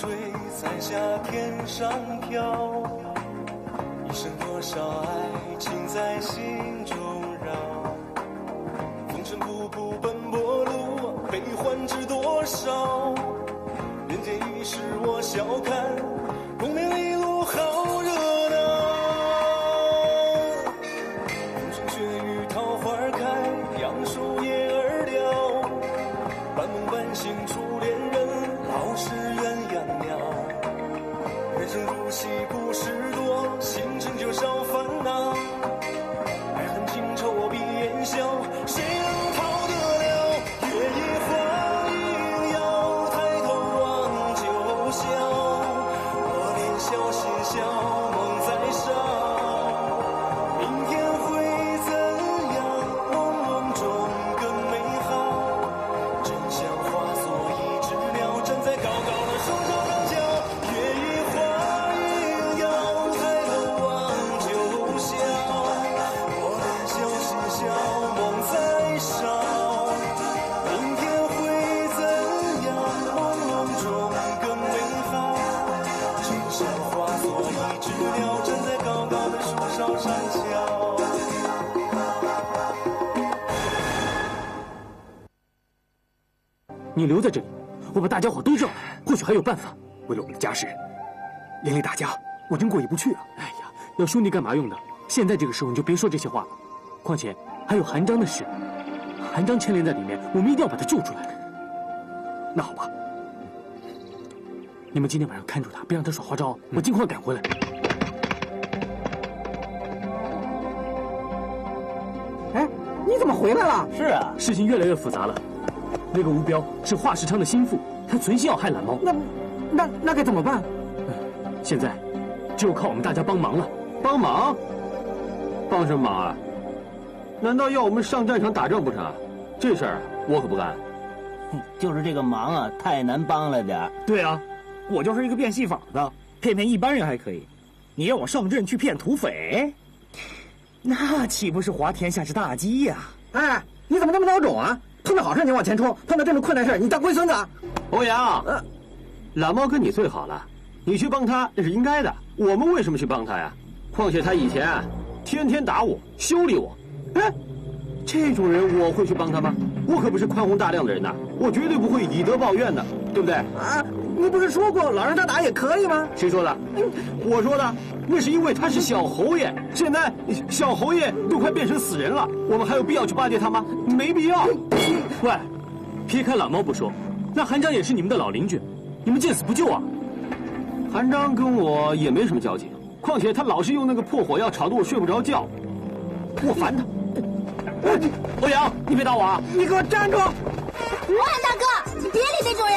吹在夏天上飘，一生多少爱情在心中绕。风尘仆仆奔波路，悲欢知多少？人间已是我笑看，功名利禄好热闹。风霜雪雨桃花开，杨树叶儿凋。半梦半醒初恋人，老是鸳鸯鸟。人生如戏故事多，醒成就少烦恼。爱恨情仇我闭眼笑，谁能逃得了？月夜花影摇，抬头望九霄。我年少嬉笑，梦在烧。明天会怎样？朦胧中更美好。真相化作一只鸟，站在高高的树梢上叫。月夜花影摇，抬头望九霄。我年少嬉笑，梦在烧。明天会怎样？朦胧中更美好。真相化作一只鸟，站在高高的树梢上笑。 你留在这里，我把大家伙都叫来，或许还有办法。 为了我们的家事，连累大家，我真过意不去啊！ 哎呀，要兄弟干嘛用的？现在这个时候你就别说这些话了。况且还有韩章的事，韩章牵连在里面，我们一定要把他救出来。 那好吧， 你们今天晚上看住他，别让他耍花招，我尽快赶回来。 哎，你怎么回来了？ 是啊， 事情越来越复杂了。那个吴彪是华世昌的心腹，他存心要害懒猫。 那该怎么办？ 现在只有靠我们大家帮忙了。 帮忙？帮什么忙啊？难道要我们上战场打仗不成？这事儿我可不干。 就是这个忙啊，太难帮了点儿。 对啊，我就是一个变戏法的，骗一般人还可以，你要我上阵去骗土匪，那岂不是滑天下之大稽呀？ 哎，你怎么那么孬种啊？碰到好事你往前冲，碰到这种困难事你当龟孙子啊？ 欧阳，懒猫跟你最好了，你去帮他那是应该的。我们为什么去帮他呀？况且他以前天天打我，修理我。哎，这种人我会去帮他吗？我可不是宽宏大量的人呐，我绝对不会以德报怨的，对不对？ 啊，你不是说过老让他打也可以吗？ 谁说的？我说的。那是因为他是小侯爷，现在小侯爷都快变成死人了，我们还有必要去巴结他吗？没必要。 喂，撇开懒猫不说，那韩章也是你们的老邻居，你们见死不救啊？ 韩章跟我也没什么交情，况且他老是用那个破火药吵得我睡不着觉，我烦他。欧阳，你别打我啊！ 你给我站住！ 吴汉大哥，你别理那种人。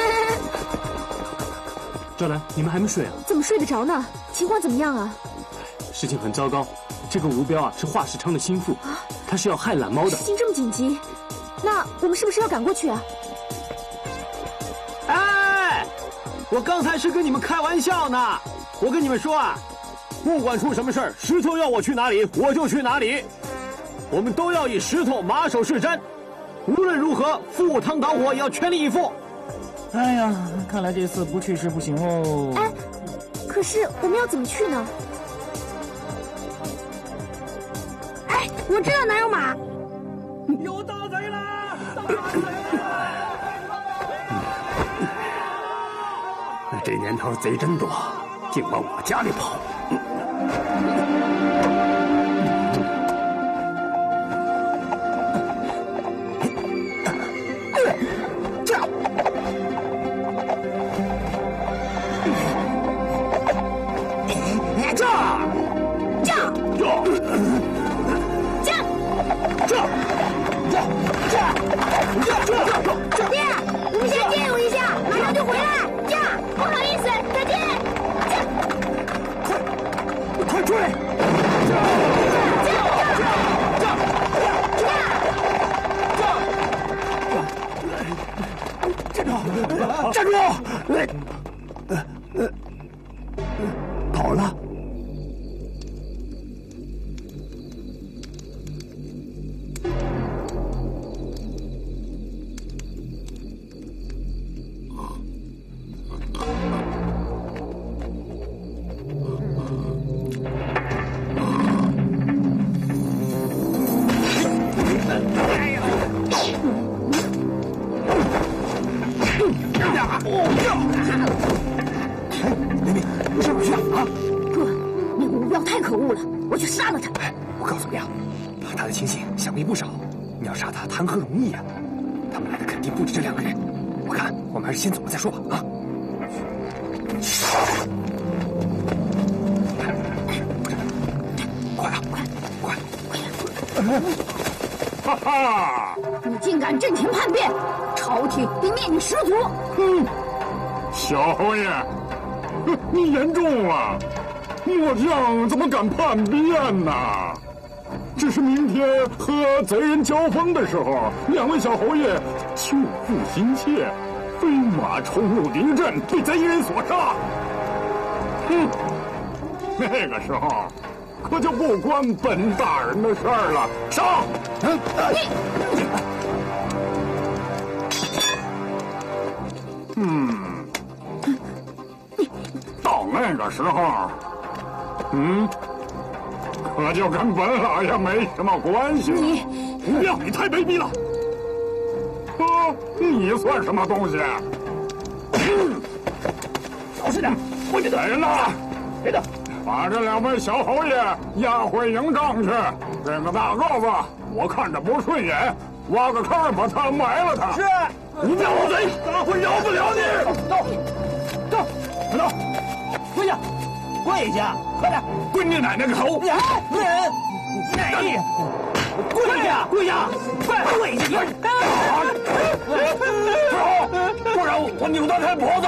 赵兰，你们还没睡啊？ 怎么睡得着呢？情况怎么样啊？ 事情很糟糕，这个吴彪啊是华世昌的心腹，他是要害懒猫的。 事情这么紧急，那我们是不是要赶过去啊？ 哎，我刚才是跟你们开玩笑呢。我跟你们说啊，不管出什么事儿，石头要我去哪里，我就去哪里。我们都要以石头马首是瞻，无论如何赴汤蹈火也要全力以赴。 哎呀，看来这次不去是不行哦。 哎，可是我们要怎么去呢？ 哎，我知道哪有马。 有盗贼了！盗贼了！ 这年头贼真多，净往我家里跑。 爹，我们先借用一下，马上就回来。驾，不好意思，再见。 快追！站住！跑了。 雷鸣，你上哪去啊？ 哥，那个吴彪太可恶了，我去杀了他。 我告诉你啊，怕他的亲信想必不少，你要杀他谈何容易啊！他们来的肯定不止这2个人，我看我们还是先走了再说吧啊！快啊，快！ 哈哈！ 你竟敢阵前叛变，朝廷必灭你师祖！ 小侯爷，你言重了，末将怎么敢叛变呢？只是明天和贼人交锋的时候，2位小侯爷救父心切，飞马冲入敌阵，被贼人所杀。那个时候可就不关本大人的事儿了。上！到那个时候，可就跟本老爷没什么关系了。吴彪，你太卑鄙了！你算什么东西？ 小心点，回去来人呐！ 别动！ 把这2位小侯爷押回营帐去。这个大个子，我看着不顺眼，挖个坑把他埋了他。 是。 你这老贼，我饶不了你！ 走，快走！跪下，跪下，快点！ 跪你奶奶个头！ 跪下！跪下！快跪下！ 不然我扭断他脖子！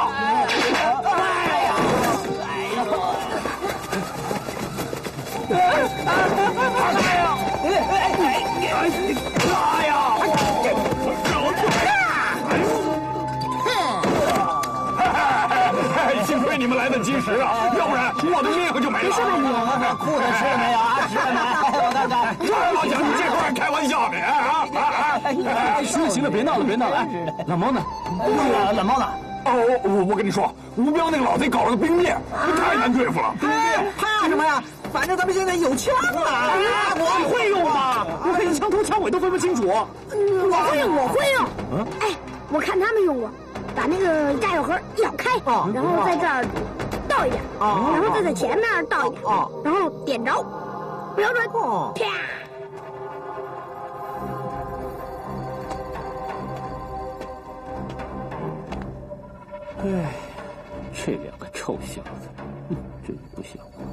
幸亏你们来得及时啊，要不然我的命就没了。 是不是你们裤子湿了没有啊？湿了没？我看看。 老蒋，你这会儿开玩笑呢啊！ 行了，别闹了。老猫呢？ 老猫呢？ 我跟你说，吴彪那个老贼搞了个兵变，太难对付了。 怕什么呀？反正咱们现在有枪了。 我会用吗？我看你枪头枪尾都分不清楚。 我会用。哎，我看他们用过，把那个炸药盒咬开，然后在这儿倒一点，然后再在前面倒一点，然后点着，瞄准，啪！ 哎，这2个臭小子，真不像话。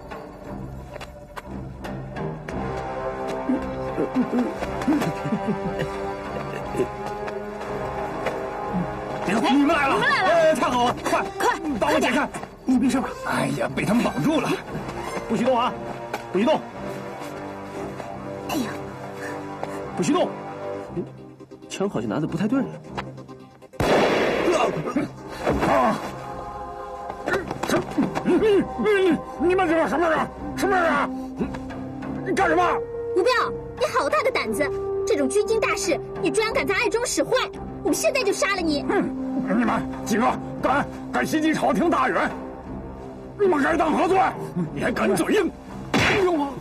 你们来了！ 太好了，快，把我解开！ 你没事吧？哎呀，被他们绑住了， 不许动啊！不许动！ 哎呀， 不许动！枪好像拿的不太对。 你们这是什么人？什么人啊？你干什么？ 吴彪，你好大的胆子！这种军经大事，你居然敢在爱中使坏！我们现在就杀了你！ 你们几个敢袭击朝廷大人，我该当何罪？你还敢嘴硬？用啊！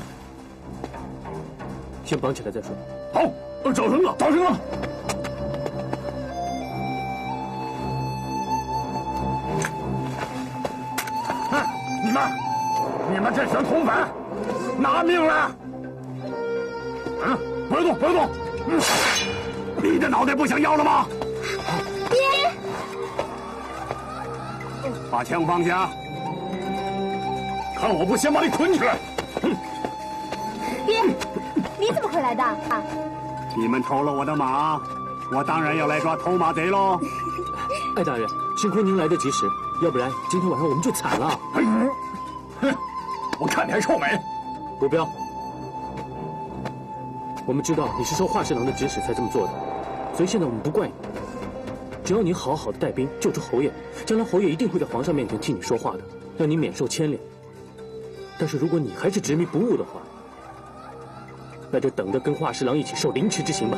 先绑起来再说。 好，找人了！你们这群土匪，拿命来！不要动！你的脑袋不想要了吗？ 爹， 把枪放下！看我不先把你捆起来！ 爹，你怎么会来的？ 你们偷了我的马，我当然要来抓偷马贼喽！ 艾大人，幸亏您来得及时，要不然今天晚上我们就惨了。 我看你还臭美！ 吴彪，我们知道你是受华侍郎的指使才这么做的，所以现在我们不怪你。只要你好好的带兵救出侯爷，将来侯爷一定会在皇上面前替你说话的，让你免受牵连。但是如果你还是执迷不悟的话，那就等着跟华侍郎一起受凌迟之刑吧。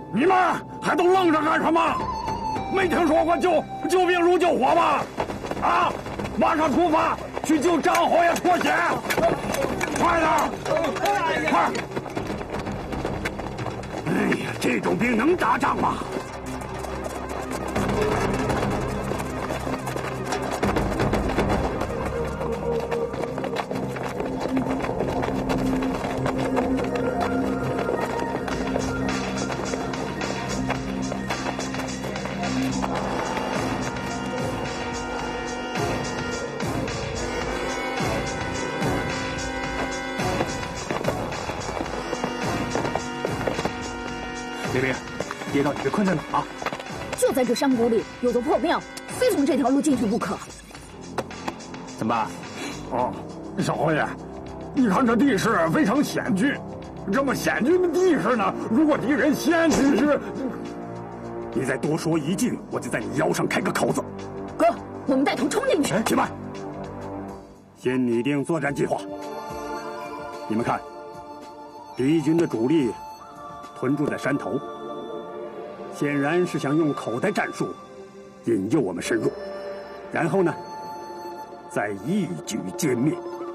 你们还都愣着干什么？没听说过救兵如救火吗？啊！马上出发去救张侯爷脱险！快点，快！哎呀，这种兵能打仗吗？ 玲玲，爹到底被困在哪啊？ 就在这山谷里有座破庙，非从这条路进去不可。 怎么办？ 哦，少侯爷，你看这地势非常险峻，这么险峻的地势呢，如果敌人先进去，你再多说一句，我就在你腰上开个口子。 哥，我们带头冲进去。 且慢，先拟定作战计划。你们看，敌军的主力屯驻在山头，显然是想用口袋战术引诱我们深入，然后呢，再一举歼灭。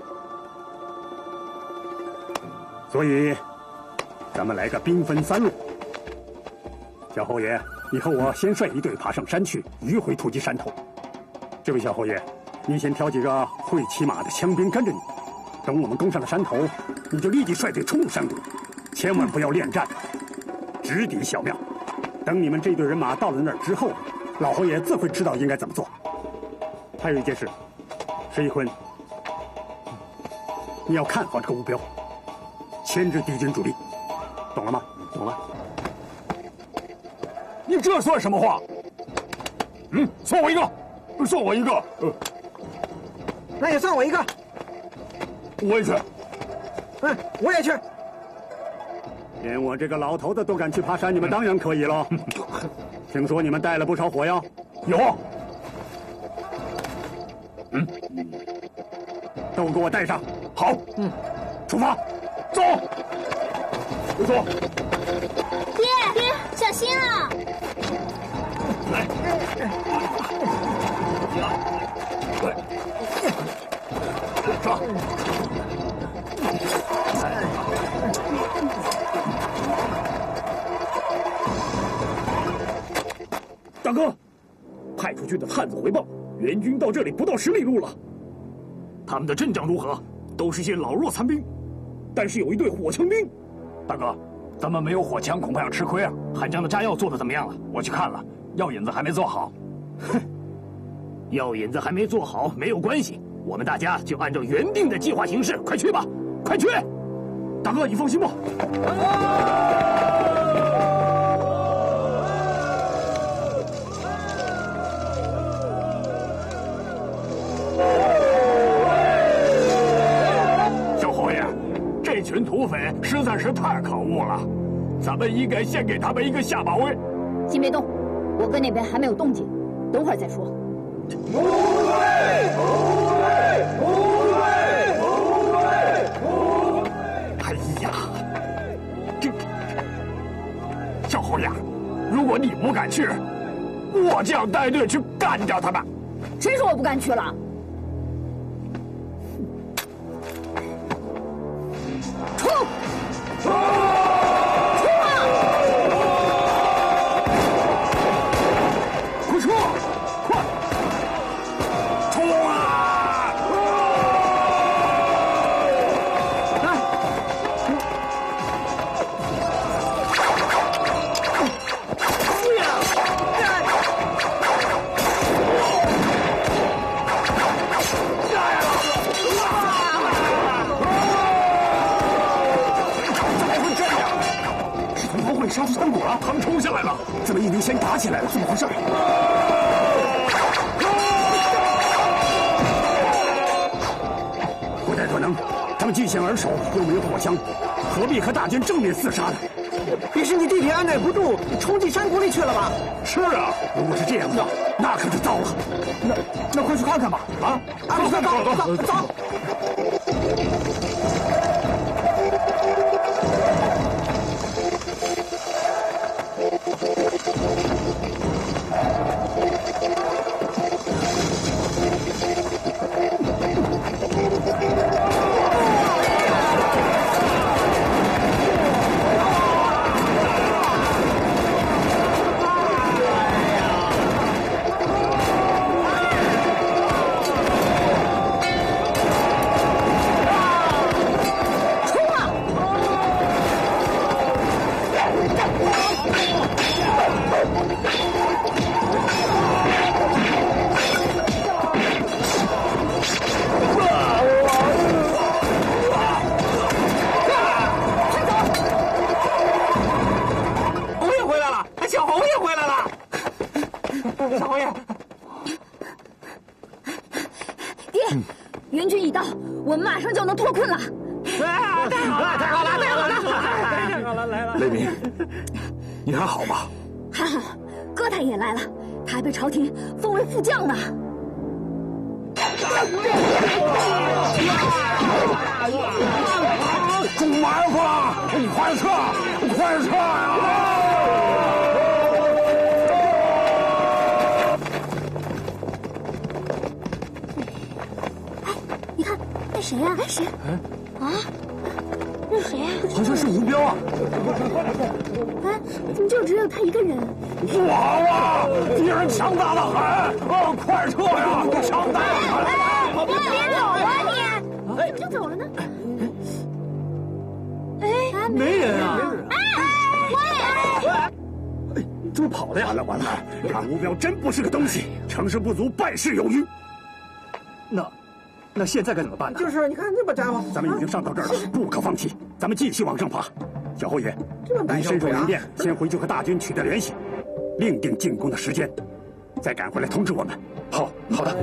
所以，咱们来个兵分3路。小侯爷，你和我先率一队爬上山去，迂回突击山头。这位小侯爷，你先挑几个会骑马的枪兵跟着你，等我们攻上了山头，你就立即率队冲入山谷，千万不要恋战，直抵小庙。等你们这队人马到了那儿之后，老侯爷自会知道应该怎么做。还有一件事，石一坤，你要看好这个目标，牵制敌军主力，懂了吗？懂了。 你这算什么话？算我一个，算我一个。 那也算我一个。 我也去。 我也去。 连我这个老头子都敢去爬山，你们当然可以了。听说你们带了不少火药？ 有。 都给我带上。 好。出发，走。走。 爹，小心啊！ 来。上。 大哥，派出去的探子回报，援军到这里不到10里路了。他们的阵仗如何？都是些老弱残兵，但是有一队火枪兵。 大哥，咱们没有火枪，恐怕要吃亏啊。韩江的炸药做的怎么样了？我去看了，药引子还没做好。 哼，药引子还没做好没有关系，我们大家就按照原定的计划行事，快去吧，快去！大哥，你放心吧。 这群土匪实在是太可恶了，咱们应该先给他们一个下马威。 先别动，我哥那边还没有动静，等会儿再说。 哎呀，这小侯爷，如果你不敢去，我就要带队去干掉他们。 谁说我不敢去了？ 杀出山谷了，他们冲下来了，怎么一牛先打起来了？怎么回事？不太可能，他们据险而守，又没有火枪，何必和大军正面厮杀呢？ 也是你弟弟按耐不住，冲进山谷里去了吧？ 是啊，如果是这样的话，那可就糟了。 那快去看看吧！啊， 走。 小侯爷。 爹，援军已到，我们马上就能脱困了。 太好了，太好了，太好了，太好了！来了， 雷鸣，你还好吗？ 还好，哥他也来了，他还被朝廷封为副将呢。 中埋伏了！你快撤，快撤呀！ 你看，那谁呀？谁？啊？那谁呀？ 好像是吴彪啊！ 哎，怎么就只有他一个人？ 不好啊！敌人强大的很！快撤呀！强大的很！ 你别走啊你！怎么就走了呢？哎， 没人啊！ 怎么跑了呀？完了！这个吴彪真不是个东西，成事不足败事有余。那现在该怎么办呢？ 就是你看这把家伙， 咱们已经上到这儿了，不可放弃，咱们继续往上爬。小侯爷，你身处营店，先回去和大军取得联系，另定进攻的时间，再赶回来通知我们。 好的。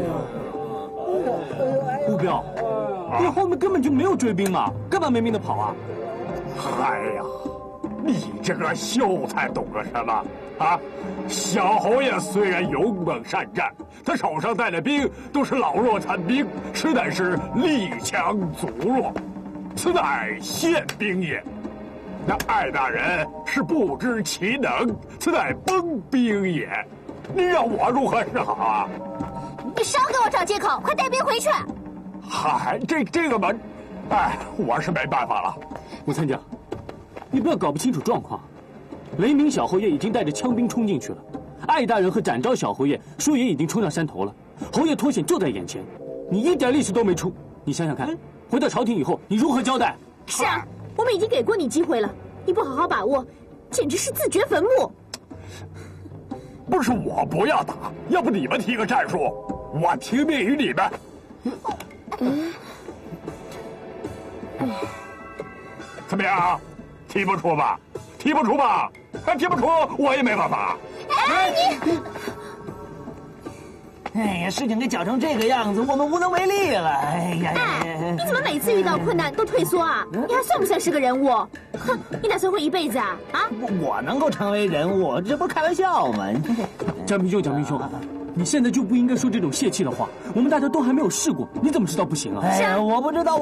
吴彪，你后面根本就没有追兵嘛，干嘛没命的跑啊？ 哎呀，你这个秀才懂个什么啊？小侯爷虽然勇猛善战，他手上带的兵都是老弱残兵，实在是力强卒弱，此乃宪兵也。那艾大人是不知其能，此乃崩兵也。你让我如何是好啊？ 你少给我找借口，快带兵回去！ 嗨，这个嘛，哎，我是没办法了。 吴参将，你不要搞不清楚状况。雷鸣小侯爷已经带着枪兵冲进去了，艾大人和展昭小侯爷说也已经冲上山头了，侯爷脱险就在眼前，你一点力气都没出，你想想看，回到朝廷以后你如何交代？ 是啊，我们已经给过你机会了，你不好好把握，简直是自掘坟墓。 不是我不要打，要不你们提个战术，我听命于你们。怎么样？提不出吧？提不出吧？提不出，我也没办法。 哎呀，事情给搅成这个样子，我们无能为力了。哎呀， 你怎么每次遇到困难都退缩啊？你还算不算是个人物？哼，你打算混一辈子啊？啊！ 我能够成为人物，这不是开玩笑吗？ 蒋平兄，你现在就不应该说这种泄气的话。我们大家都还没有试过，你怎么知道不行啊？ 哎呀，我不知道。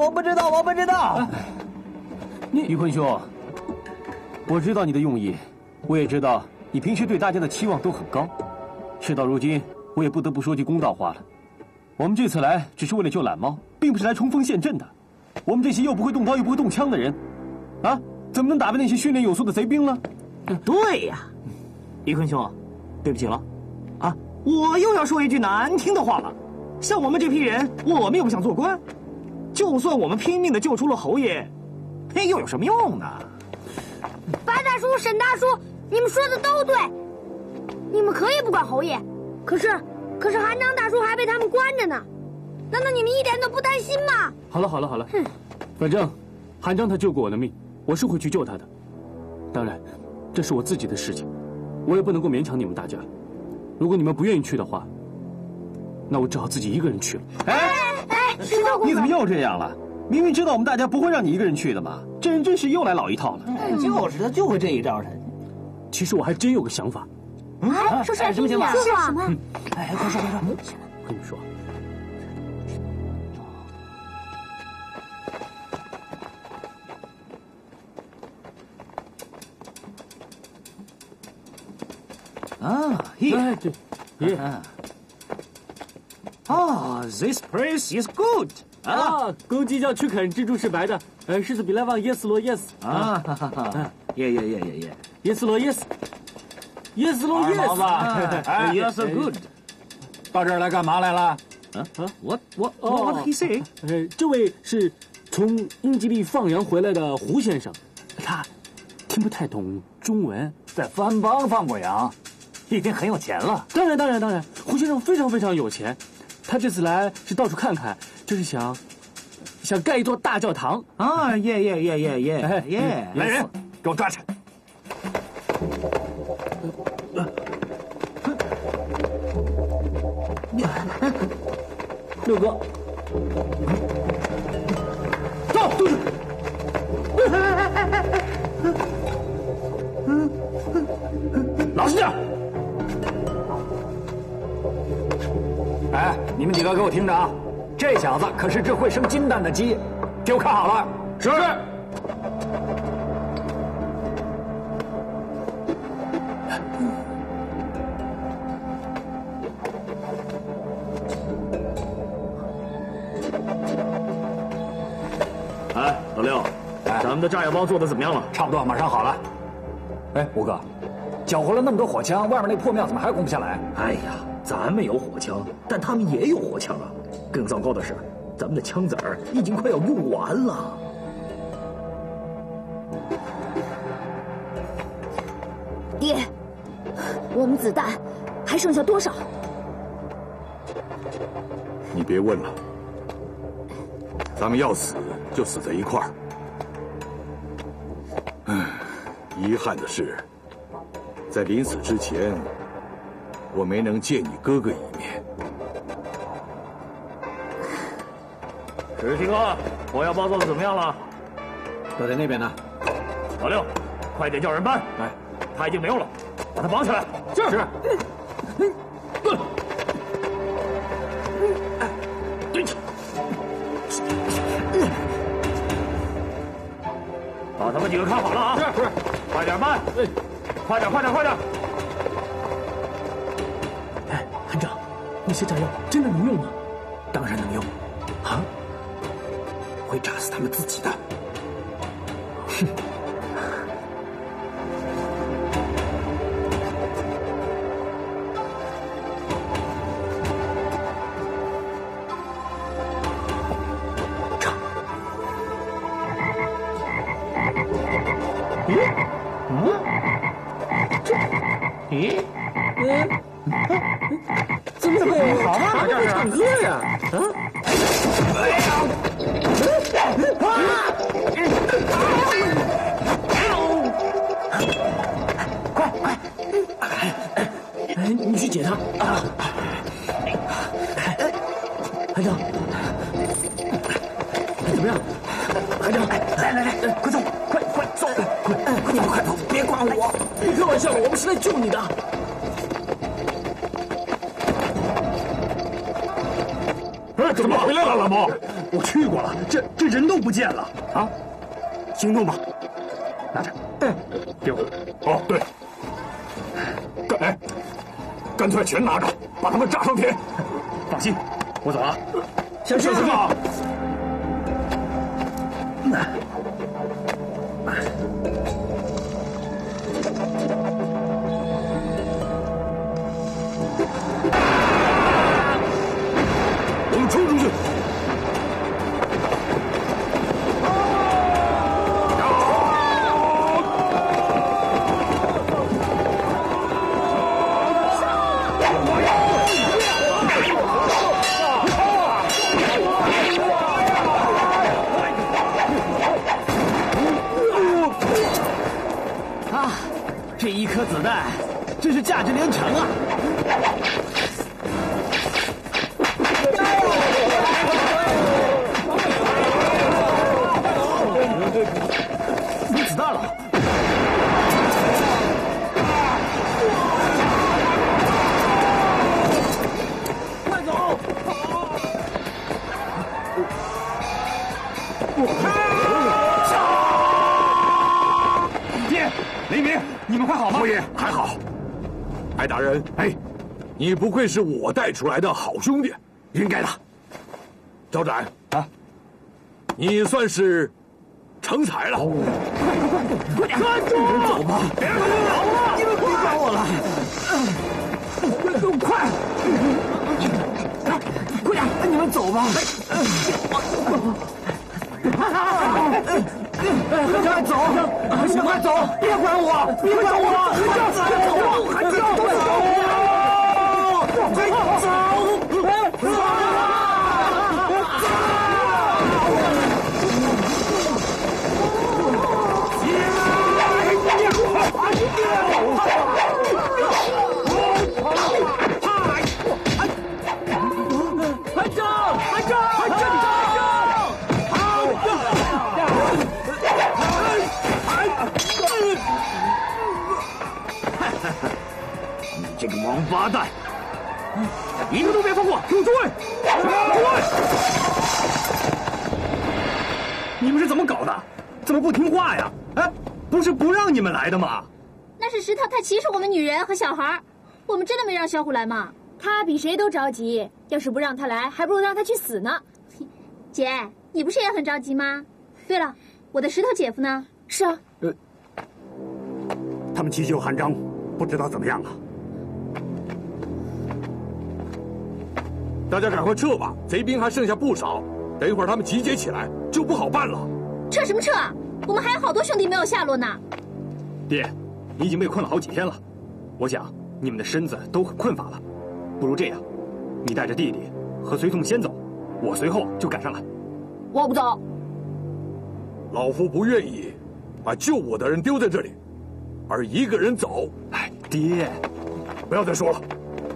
于坤兄，我知道你的用意，我也知道你平时对大家的期望都很高。事到如今，我也不得不说句公道话了。我们这次来只是为了救懒猫，并不是来冲锋陷阵的。我们这些又不会动刀又不会动枪的人，啊，怎么能打败那些训练有素的贼兵呢？ 对呀，于坤兄，对不起了，啊，我又要说一句难听的话了。像我们这批人，我们又不想做官，就算我们拼命的救出了侯爷，又有什么用呢？ 白大叔、沈大叔，你们说的都对，你们可以不管侯爷，可是韩章大叔还被他们关着呢，难道你们一点都不担心吗？ 好了，反正韩章他救过我的命，我是会去救他的。当然，这是我自己的事情，我也不能够勉强你们大家。如果你们不愿意去的话，那我只好自己一个人去了。 石头公你怎么又这样了？明明知道我们大家不会让你一个人去的嘛，这人真是又来老一套了。 就是他就会这一招。 其实我还真有个想法。 说出来什么想法？ 说什么？ 快说！ 我跟你说， This place is good. 公鸡叫去啃，蜘蛛是白的。狮子比来往，yes 罗 yes。yes 罗 yes。yes 罗 yes。yes good。到这儿来干嘛来了 ？What he say？ 这位是从英吉利放羊回来的胡先生，他听不太懂中文， 在番邦放过羊，一定很有钱了。 当然，胡先生非常有钱。他这次来是到处看看，就是想盖一座大教堂啊！耶！ 来人，给我抓起来！ 六哥，走，都是。老实点！ 哎，你们几个给我听着啊！这小子可是只会生金蛋的鸡，给我看好了。 是。 哎，老六，咱们的炸药包做的怎么样了？ 差不多，马上好了。哎，吴哥，缴获了那么多火枪，外面那破庙怎么还攻不下来？ 哎呀，咱们有火枪，但他们也有火枪啊！更糟糕的是，咱们的枪子儿已经快要用完了。 爹，我们子弹还剩下多少？ 你别问了，咱们要死就死在一块儿。唉，遗憾的是，在临死之前，我没能见你哥哥一面。 石七哥，火药包做的怎么样了？ 都在那边呢。 老六，快点叫人搬！哎，他已经没有了，把他绑起来。是。把他们几个看好了啊！是，快点搬！快点！ 哎，团长，那些炸药真的能用吗？ 当然能用。啊？会炸死他们自己的。哼。 怎么会好啊？这是唱歌呀！啊！ 快！你去解他啊！团长，怎么样？团长，来，快走！快走！你们快走，别管我！别开玩笑了，我们是来救你的。 哎，怎么回来了，老毛？ 我去过了，这人都不见了啊！行动吧，拿着，给我。 哦，对。干脆全拿着，把他们炸上天。 放心，我走了。 小心啊！我们冲出去！ 这一颗子弹真是价值连城啊！没子弹了！快走！爹，雷鸣，你们还好吗？ 侯爷还好。艾大人，你不愧是我带出来的好兄弟， 应该的。 赵展啊，你算是成才了。 快点，住！走吧，别让他们跑了！你们别管我了。快！快点，你们走吧。快走！快走！别管我！别管我！快走！快你这个王八蛋，一个都别放过，给我追！ 你们是怎么搞的？怎么不听话呀？哎，不是不让你们来的吗？ 那是石头，他歧视我们女人和小孩，我们真的没让小虎来吗？他比谁都着急，要是不让他来，还不如让他去死呢。姐，你不是也很着急吗？对了，我的石头姐夫呢？是啊。 他们急救韩章，不知道怎么样了。 大家赶快撤吧，贼兵还剩下不少，等一会儿他们集结起来就不好办了。 撤什么撤啊？我们还有好多兄弟没有下落呢。 爹，你已经被困了好几天了，我想你们的身子都很困乏了，不如这样，你带着弟弟和随从先走，我随后就赶上来。 我不走。 老夫不愿意把救我的人丢在这里，而一个人走。 哎，爹， 不要再说了。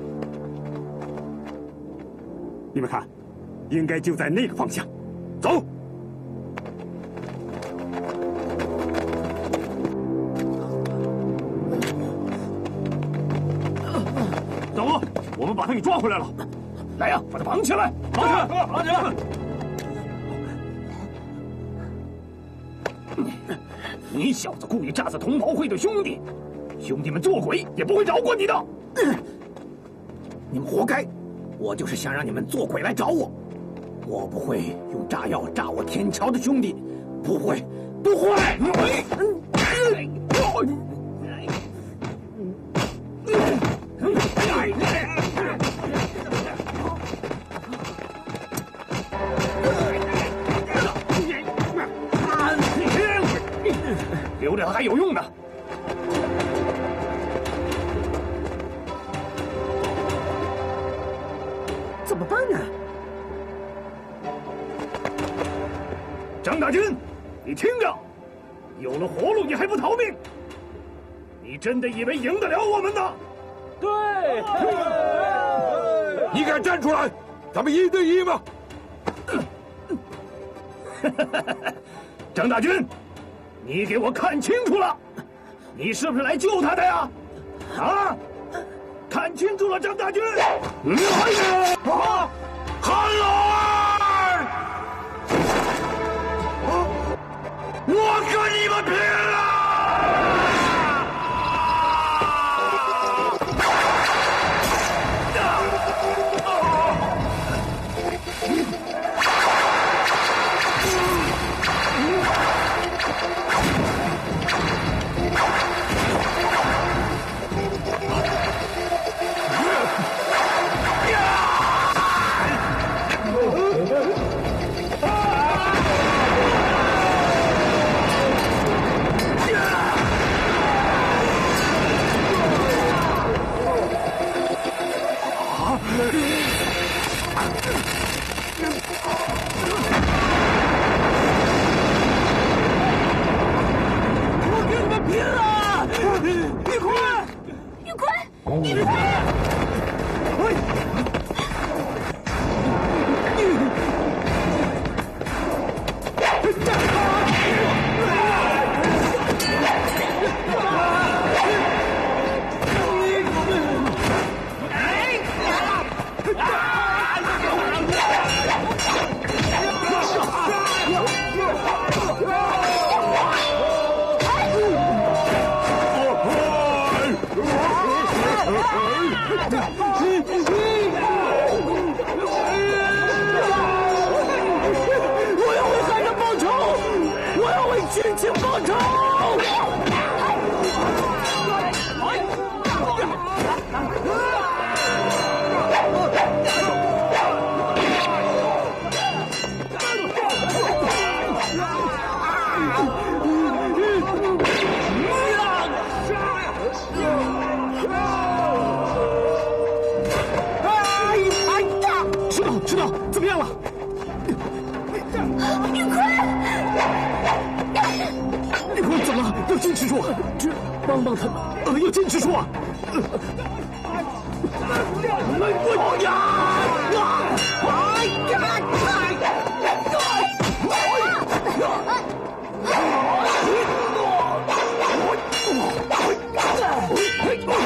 你们看，应该就在那个方向，走。 走，我们把他给抓回来了。来呀，把他绑起来！绑起来！绑起来！你小子故意炸死同袍会的兄弟，兄弟们做鬼也不会饶过你的。 你们活该！我就是想让你们做鬼来找我，我不会用炸药炸我天桥的兄弟，不会，不会！ 留着他还有用呢。 怎么办呢？ 张大军，你听着，有了活路你还不逃命？你真的以为赢得了我们呢？ 对，你敢站出来？咱们1对1吗？ 张大军，你给我看清楚了，你是不是来救他的呀？啊！看清楚了，张大军！ 韩老二，我跟你们拼了！ 知道怎么样了？ 玉坤， 玉坤怎么了？要坚持住，帮帮他们，要坚持住啊！哎呀！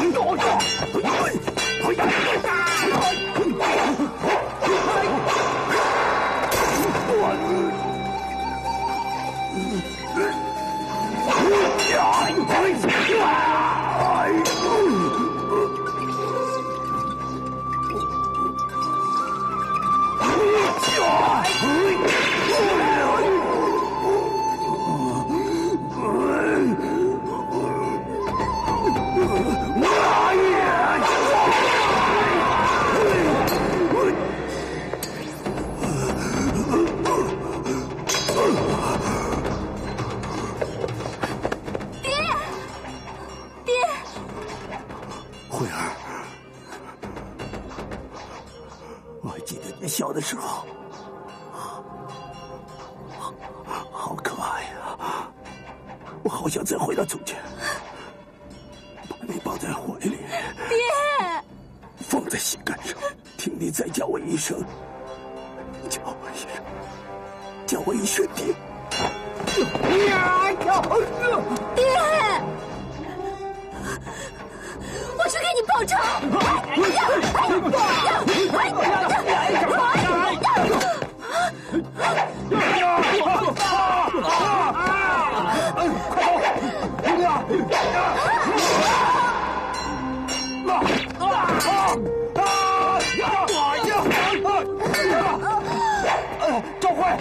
慧儿，我记得你小的时候，好可爱呀！我好想再回到从前，把你抱在怀里， 爹， 放在心肝上，听你再叫我一声，叫我一声爹。 爹，我去给你报仇！ 赵慧！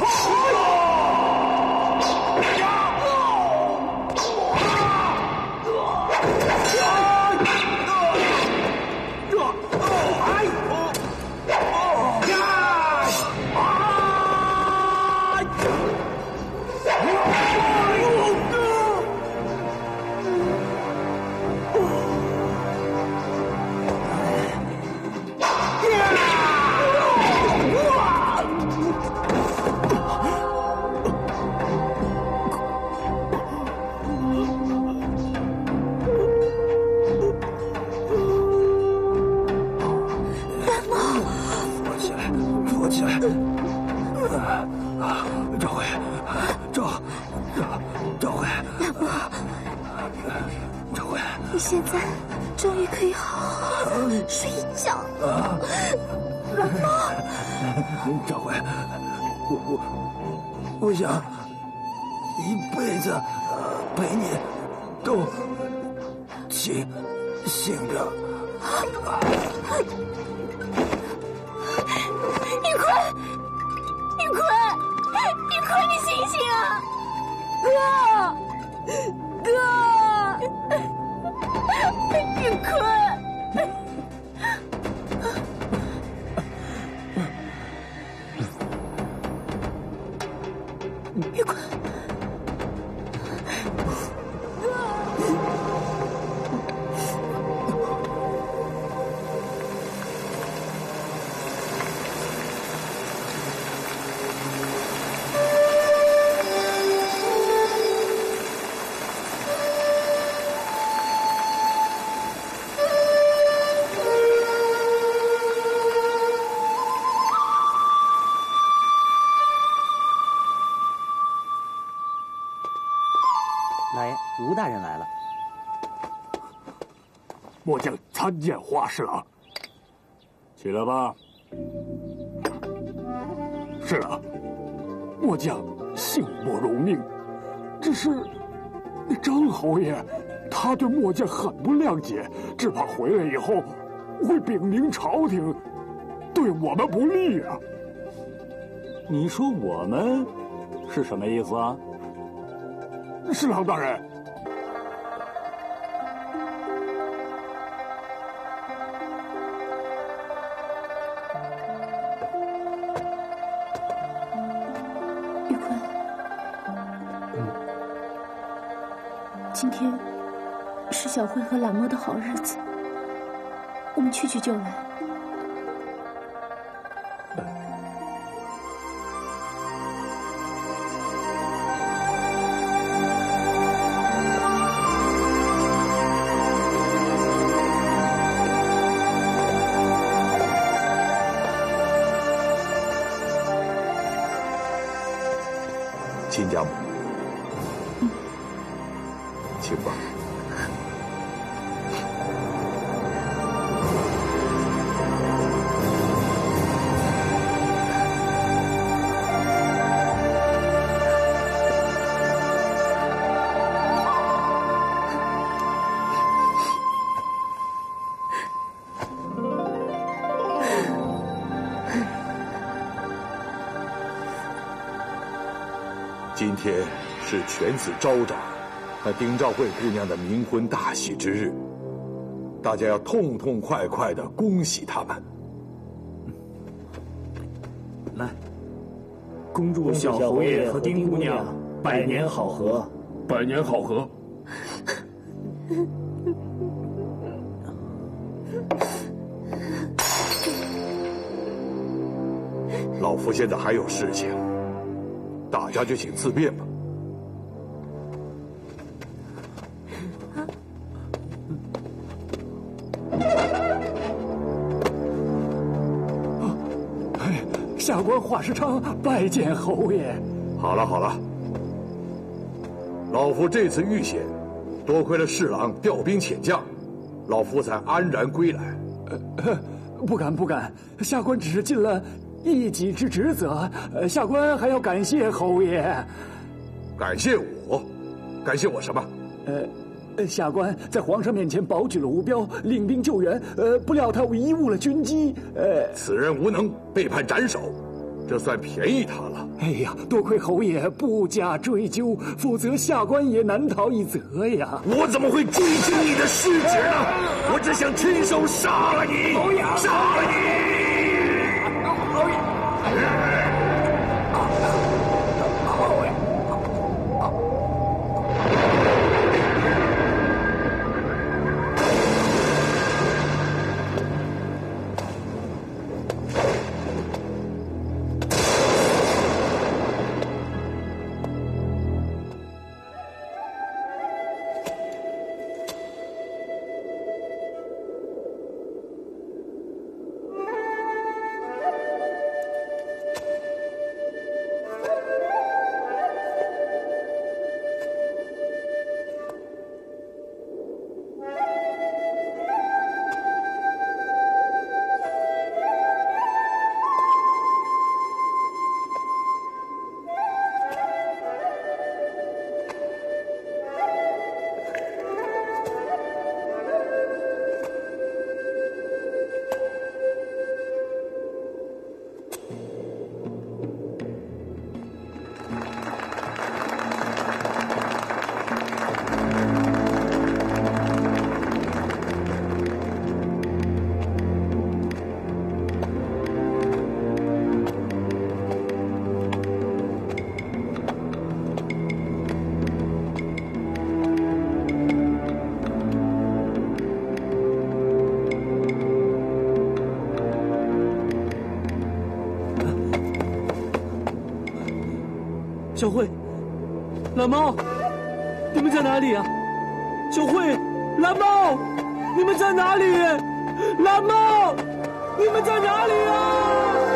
你现在终于可以好好睡一觉了，软猫。 赵慧，我想一辈子陪你都醒着。 玉坤，你醒醒啊！哥，玉坤。玉坤， 老爷，吴大人来了。 末将参见花侍郎。起来吧。是啊，末将幸不辱命，只是那张侯爷，他对末将很不谅解，只怕回来以后会禀明朝廷，对我们不利啊。 你说我们是什么意思啊？ 侍郎大人， 玉坤，今天是小慧和懒猫的好日子，我们去就来。 亲家母，请吧。今天是犬子昭长和丁兆慧姑娘的冥婚大喜之日，大家要痛痛快快地恭喜他们。 来，恭祝小侯爷和丁姑娘百年好合， 百年好合。 夫现在还有事情，大家就请自便吧。 下官华世昌拜见侯爷。 好了好了，老夫这次遇险，多亏了侍郎调兵遣将，老夫才安然归来。 不敢，下官只是尽了一己之职责，下官还要感谢侯爷。 感谢我？感谢我什么？ 下官在皇上面前保举了吴彪，领兵救援，不料他贻误了军机， 此人无能，被判斩首，这算便宜他了。 哎呀，多亏侯爷不加追究，否则下官也难逃一责呀。 我怎么会追究你的失职呢？我只想亲手杀了你，杀了你！ 小慧，蓝猫，你们在哪里啊？小慧，蓝猫，你们在哪里？蓝猫，你们在哪里啊？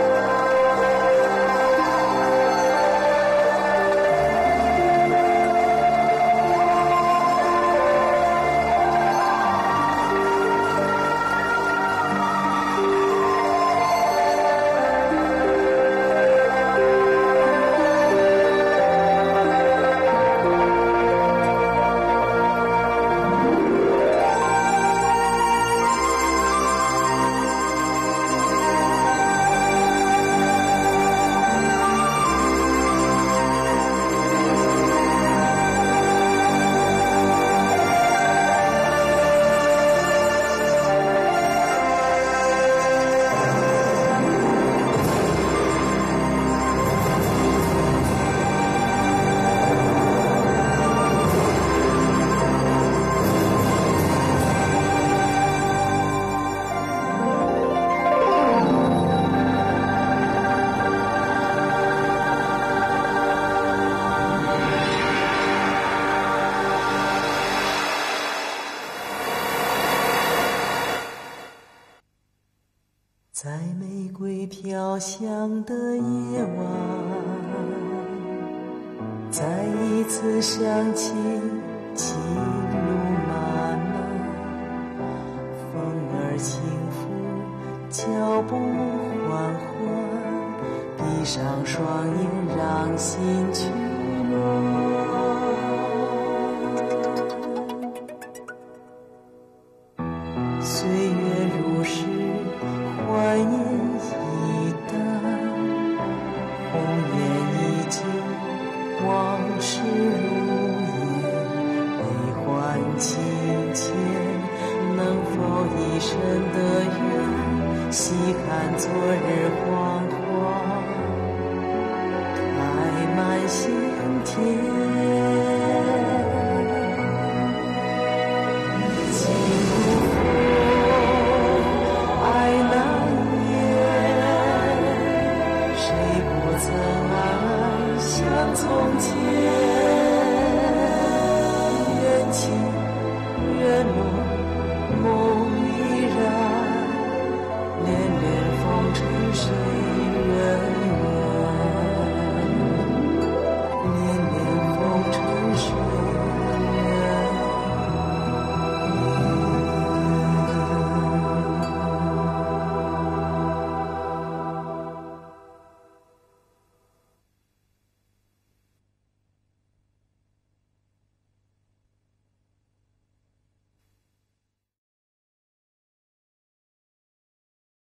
在玫瑰飘香的夜晚，再一次想起情路漫漫，风儿轻拂，脚步缓缓，闭上双眼让心去暖。岁月如诗，欢颜已淡，红颜已尽，往事如烟，悲欢情牵，能否一生的缘，细看昨日黄花开满心田。